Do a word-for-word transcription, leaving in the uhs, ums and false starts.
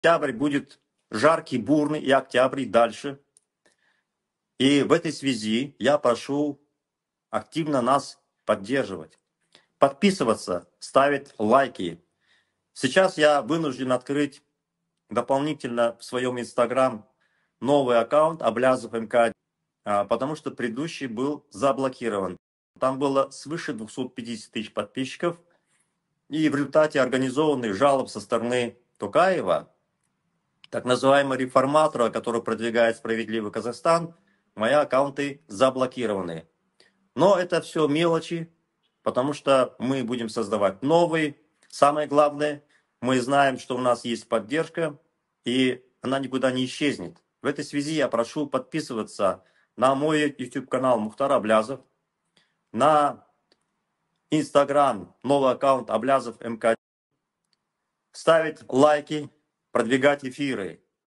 Октябрь будет жаркий, бурный, и октябрь и дальше. И в этой связи я прошу активно нас поддерживать, подписываться, ставить лайки. Сейчас я вынужден открыть дополнительно в своем Инстаграм новый аккаунт Аблязов МК, потому что предыдущий был заблокирован. Там было свыше двухсот пятидесяти тысяч подписчиков, и в результате организованных жалоб со стороны Токаева, так называемого реформатора, который продвигает справедливый Казахстан, мои аккаунты заблокированы. Но это все мелочи, потому что мы будем создавать новый. Самое главное, мы знаем, что у нас есть поддержка, и она никуда не исчезнет. В этой связи я прошу подписываться на мой YouTube-канал Мухтар Аблязов, на Instagram новый аккаунт Аблязов МК, ставить лайки, продвигать эфиры.